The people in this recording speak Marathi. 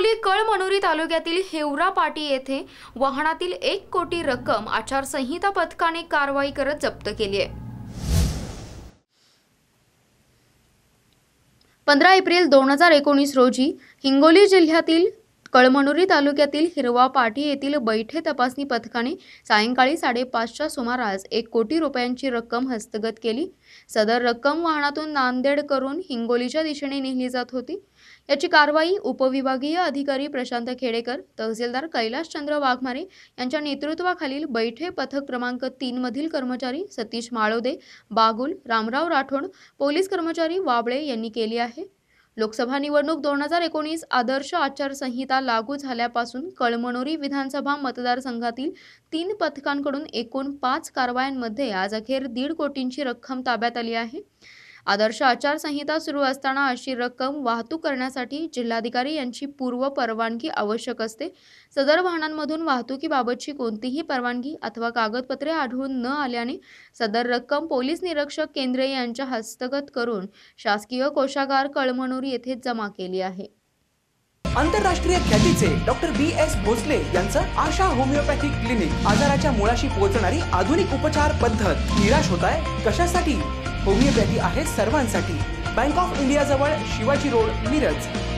हिंगोली कळमनुरी तालुक्यातील हेवरापाटी येथे वाहनातील 1 कोटी रक्कम आचारसंहिता पथकाने कारवाई करत जप्त केली आहे। 15 एप्रिल 2019 रोजी हिंगोली जिल्ह्यातील कळमनुरी तालुक्यातील हिरवापाटी येथील बैठे तपासणी पथकाने सायंकाळी 5:30च्या सुमारास 1 कोटी रुपयांची रक्कम हस्तगत केली। सदर रक्कम वाहनातून नांदेड करून हिंगोलीच्या दिशेने नेली जात होती। याची कारवाई उपविभागीय अधिकारी प्रशांत खेडेकर, तहसीलदार कैलाशचंद्र वाघमारे यांच्या नेतृत्वाखालील बैठे पथक क्रमांक 3 मधील कर्मचारी सतीश माळोदे, बागुल, रामराव राठोड, पोलीस कर्मचारी वाबळे यांनी केली आहे। लोकसभा निवडणूक 2019 आदर्श आचारसंहिता लागू झाल्यापासून कळमनुरी विधानसभा मतदारसंघातील 3 पथकांकडून एकूण 5 कारवायांमध्ये आज अखेर 1.5 कोटींची रक्कम ताब्यात आली आहे। आदर्श आचारसंहिता सुरू असताना अशी रक्कम वाहतूक करण्यासाठी जिल्हाधिकारी यांची पूर्व परवानगी आवश्यक असते। सदर वाहनांमधून वाहतुकीबाबतची कोणतीही परवानगी अथवा कागदपत्रे आढळून न आल्याने सदर रक्कम पोलीस निरीक्षक केंद्रे यांच्या हस्तगत करून शासकीय कोषागार कळमनुरी येथे जमा केली आहे। आंतरराष्ट्रीय ख्यातीचे डॉक्टर BS भोसले यांचं आशा होमिओपॅथिक क्लिनिक आजाराच्या मुळाशी पोहोचणारी आधुनिक उपचार पद्धत। निराश होताय कशासाठी? होमिओपॅथी आहे सर्वांसाठी। बँक ऑफ इंडिया जवळ शिवाजी रोड, मिरज।